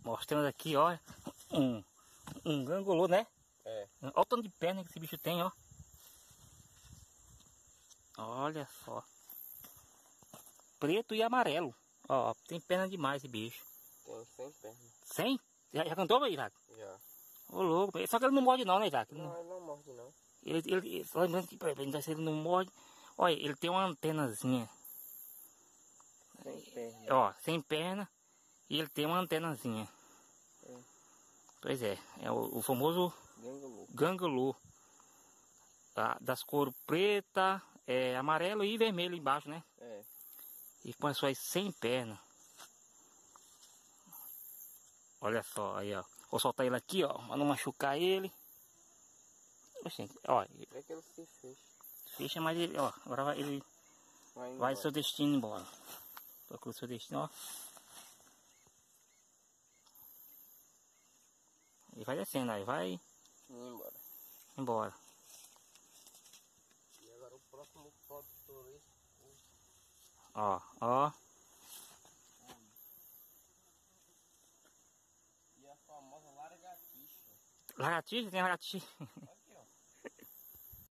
Mostrando aqui, ó. Um gangolô, né? É. Olha o tanto de perna que esse bicho tem, ó. Olha só. Preto e amarelo. Ó, tem perna demais esse bicho. Tem 100 pernas. 100? Já cantou, Isaac? Já. Ô, louco. Só que ele não morde não, né, Isaac? Não, ele não morde não. Só lembrando que, se ele não morde... Olha, ele tem uma antenazinha. Sem perna. Ó, sem perna. E ele tem uma antenazinha. É. Pois é. É o famoso Gangolô. gangolô. Das cores preta, amarelo e vermelho embaixo, né? É. E com as suas 100 pernas. Olha só, aí ó. Vou soltar ele aqui, ó. Pra não machucar ele. Oxente, ó. É que ele se fecha. Fecha, mas ele, ó. Agora ele vai seu destino embora. Procura o seu destino, ó. Ele vai descendo, aí vai embora. E agora o próximo produtor é esse. Ó. E a famosa largatixa. Lagartixa, tem lagartixa. Olha